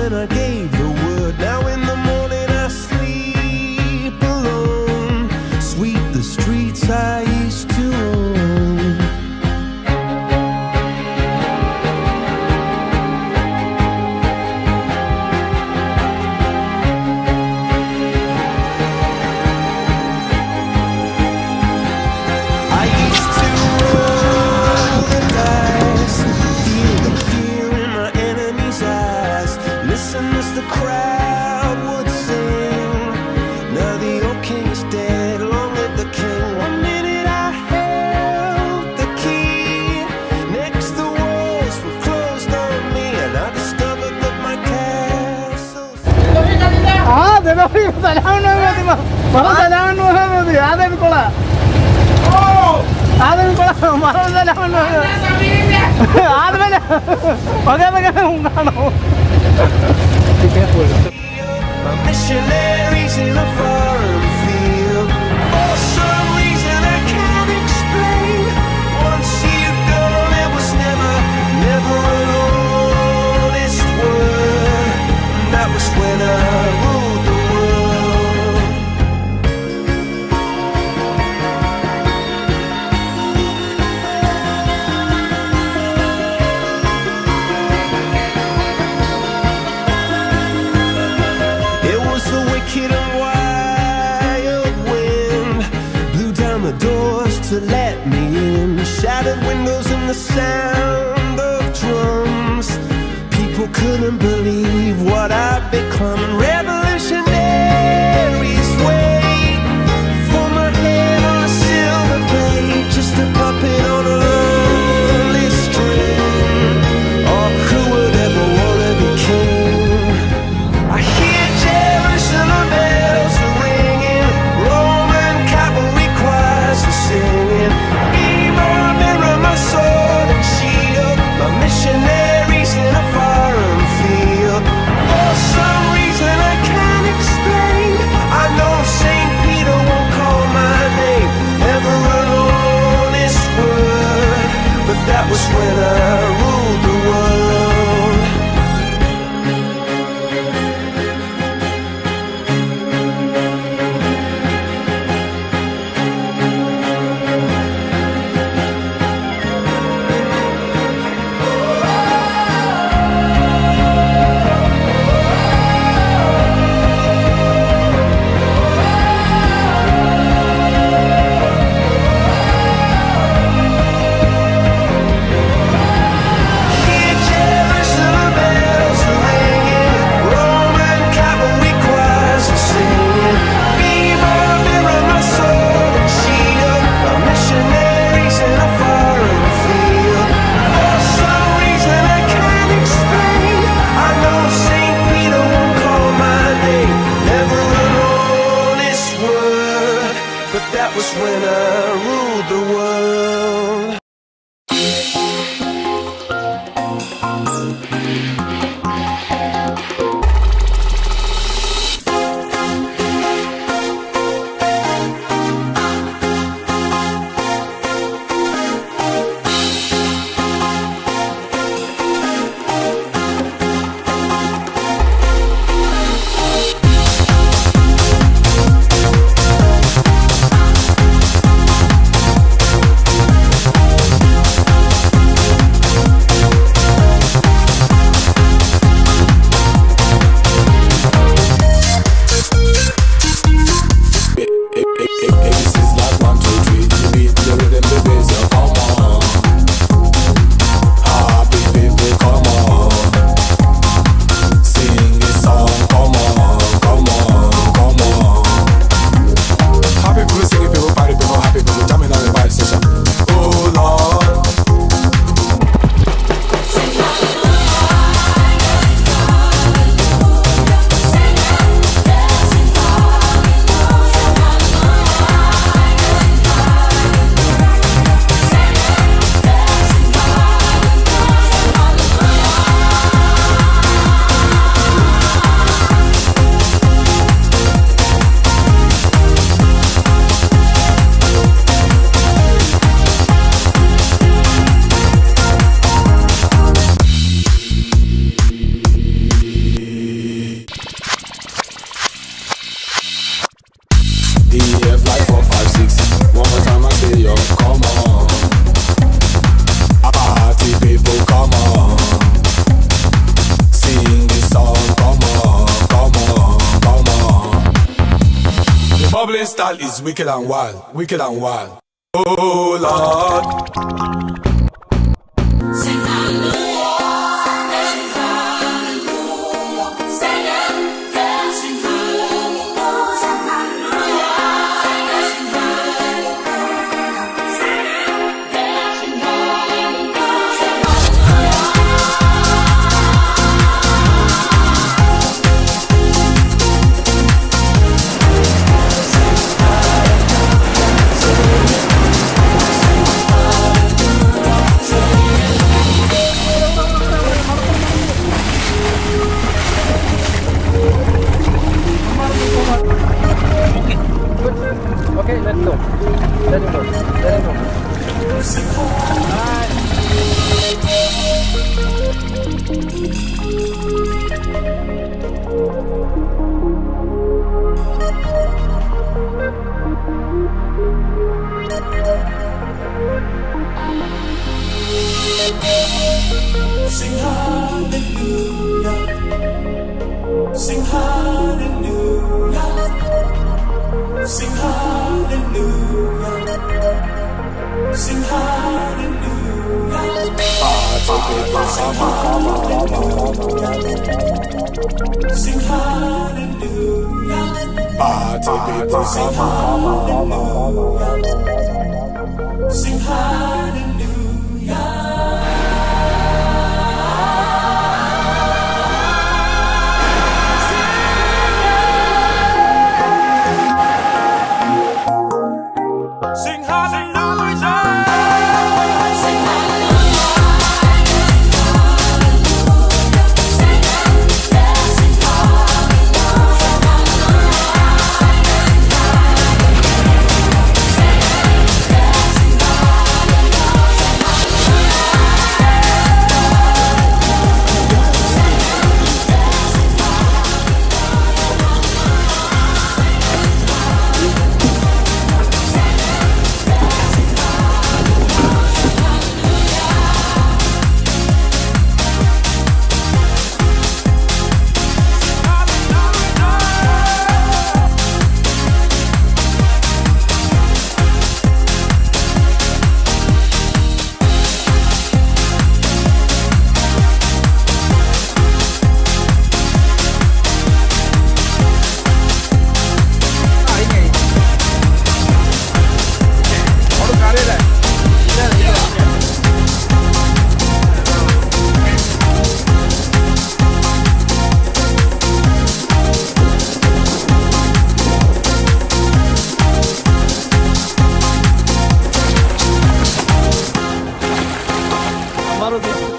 when I gave the word. Now in the morning I sleep alone. Sweep the streets I used to own. I used to roll the dice, feel the fear in my enemy's eyes, listen as the crowd would sing. Now the old king is dead, long live the king. One minute I held the key, next the walls were closed on me, and I discovered that my castle. Missionaries in a foreign field. For some reason I can't explain. Once you've gone, it was never an honest word. And that was when I ruled the world. It was the wicked and wild wind, blew down the doors to let me in. Shattered windows and the sound of drums. People couldn't believe what I'd become. Revolutionaries wait for my head on a silver plate, just a puppet on a lonely string. Oh, who would ever wanna be king? I hear Jerusalem bells are ringing, Roman cavalry choirs are singing. Be my mirror, my sword and shield. style is wicked and wild, wicked and wild. Oh Lord. Sing hallelujah. Okay, let go. Let him go. Let him go. Sing hallelujah. Sing hallelujah. Sing hallelujah. Sing hallelujah. Sing hallelujah. Sing hallelujah. Sing hallelujah. Sing hallelujah. Sing Tomorrow this